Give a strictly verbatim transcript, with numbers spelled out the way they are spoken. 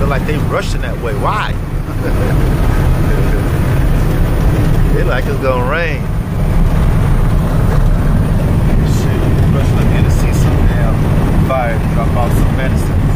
like they rushing that way. Why? It like it's gonna rain. Shit, rushing up here to see some damn fire, drop off some medicine.